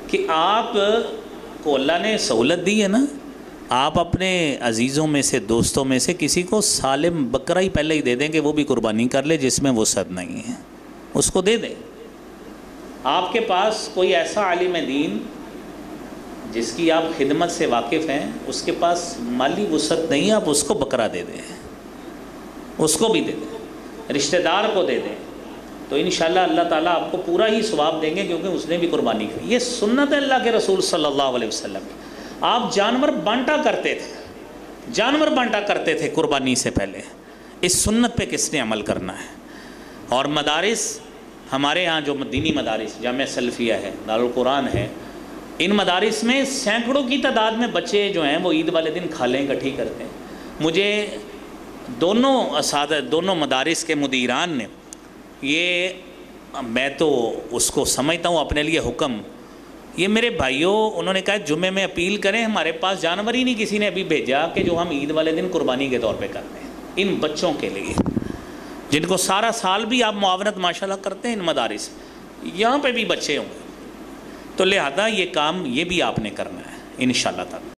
کہ آپ کو اللہ نے سہولت دی ہے نا، آپ اپنے عزیزوں میں سے، دوستوں میں سے کسی کو سالم بکرا ہی پہلے ہی دے دیں کہ وہ بھی قربانی کر لے، جس میں وسعت نہیں ہے اس کو دے دیں۔ آپ کے پاس کوئی ایسا عالم دین جس کی آپ خدمت سے واقف ہیں، اس کے پاس مالی وسعت نہیں ہے، آپ اس کو بکرا دے دیں، اس کو بھی دے دیں، رشتہ دار کو دے دیں، تو انشاءاللہ اللہ تعالیٰ آپ کو پورا ہی ثواب دیں گے، کیونکہ اس نے بھی قربانی کی۔ یہ سنت ہے اللہ کے رسول صلی اللہ علیہ وسلم کی۔ آپ جانور بانٹا کرتے تھے، جانور بانٹا کرتے تھے قربانی سے پہلے۔ اس سنت پہ کس نے عمل کرنا ہے؟ اور مدارس، ہمارے ہاں جو دینی مدارس، جامعہ سلفیہ ہے، دارالقرآن ہے، ان مدارس میں سینکڑوں کی تعداد میں بچے جو ہیں وہ عید والے دن کھالیں اکٹھی کرتے ہیں۔ مجھے دونوں اساتذہ، دونوں مدارس کے مدیران نے، یہ میں تو اس کو سمجھتا ہوں اپنے لیے حکم، یہ میرے بھائیوں انہوں نے کہا جمعے میں اپیل کریں، ہمارے پاس جانور ہی نہیں کسی نے ابھی بھیجا کہ جو ہم عید والے دن قربانی کے طور پہ کرتے ہیں، ان بچوں کے لیے جن کو سارا سال بھی آپ معاونت ماشاءاللہ کرتے ہیں ان مدارس، یہاں پہ بھی بچے ہوں گے، تو لہذا یہ کام یہ بھی آپ نے کرنا ہے انشاءاللہ تعالی۔